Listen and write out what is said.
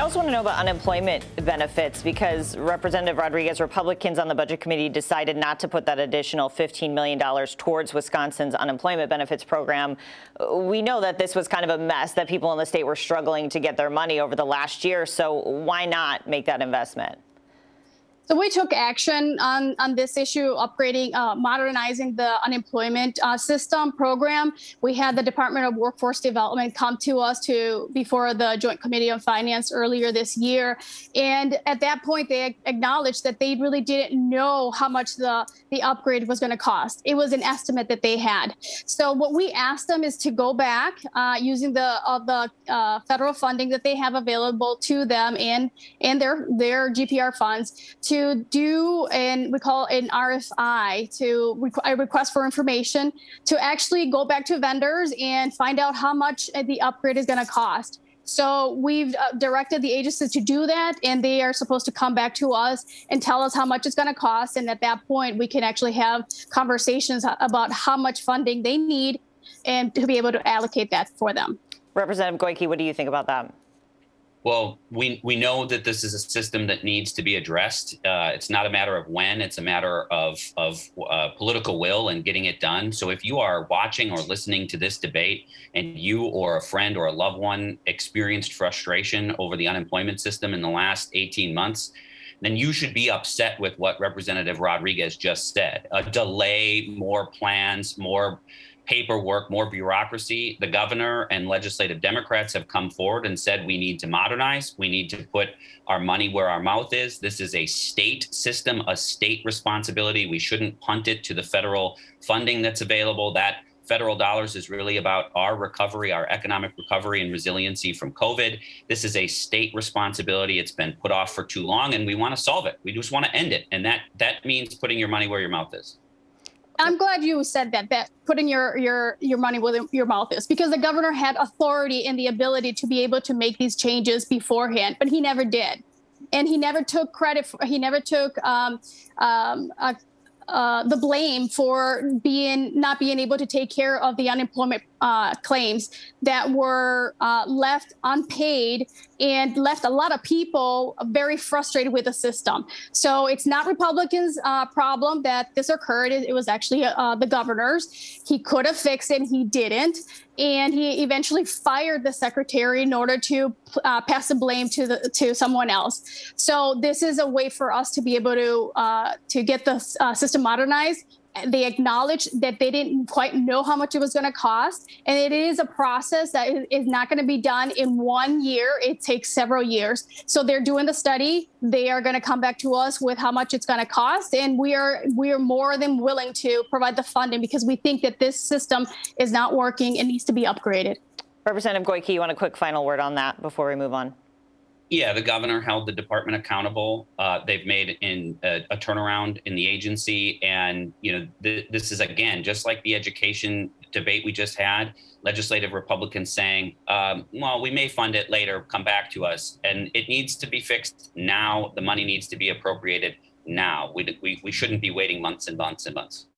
also want to know about unemployment benefits because Representative Rodriguez, Republicans on the Budget Committee decided not to put that additional $15 million towards Wisconsin's unemployment benefits program. We know that this was kind of a mess, that people in the state were struggling to get their money over the last year. So why not make that investment? So we took action on this issue, upgrading, modernizing the unemployment system program. We had the Department of Workforce Development come to us before the Joint Committee on Finance earlier this year. And at that point, they acknowledged that they really didn't know how much the upgrade was going to cost. It was an estimate that they had. So what we asked them is to go back using the federal funding that they have available to them and their GPR funds to do, and we call it an RFI, a request for information, to actually go back to vendors and find out how much the upgrade is going to cost. So we've directed the agencies to do that, and they are supposed to come back to us and tell us how much it's going to cost. And at that point, we can actually have conversations about how much funding they need and to be able to allocate that for them. Representative Goyke, what do you think about that? Well, we know that this is a system that needs to be addressed. It's not a matter of when, it's a matter of political will and getting it done. So if you are watching or listening to this debate and you or a friend or a loved one experienced frustration over the unemployment system in the last 18 months, then you should be upset with what Representative Rodriguez just said. A delay, more plans, more paperwork, more bureaucracy. The governor and legislative Democrats have come forward and said we need to modernize. We need to put our money where our mouth is. This is a state system, a state responsibility. We shouldn't punt it to the federal funding that's available. That federal dollars is really about our recovery, our economic recovery and resiliency from COVID. This is a state responsibility. It's been put off for too long, and we want to solve it. We just want to end it. And that means putting your money where your mouth is. I'm glad you said that putting your money where your mouth is, because the governor had authority and the ability to be able to make these changes beforehand, but he never did. And he never took credit he never took the blame for not being able to take care of the unemployment claims that were left unpaid and left a lot of people very frustrated with the system. So it's not Republicans' problem that this occurred. It was actually the governor's. He could have fixed it, and he didn't. And he eventually fired the secretary in order to pass the blame to someone else. So this is a way for us to be able to get the system modernized. They acknowledged that they didn't quite know how much it was going to cost. And it is a process that is not going to be done in 1 year. It takes several years. So they're doing the study. They are going to come back to us with how much it's going to cost. And we are more than willing to provide the funding because we think that this system is not working and needs to be upgraded. Representative Goyke, you want a quick final word on that before we move on? Yeah, the governor held the department accountable. They've made a turnaround in the agency. And, this is, again, just like the education debate we just had, legislative Republicans saying, well, we may fund it later, come back to us. And it needs to be fixed now. The money needs to be appropriated now. We shouldn't be waiting months and months and months.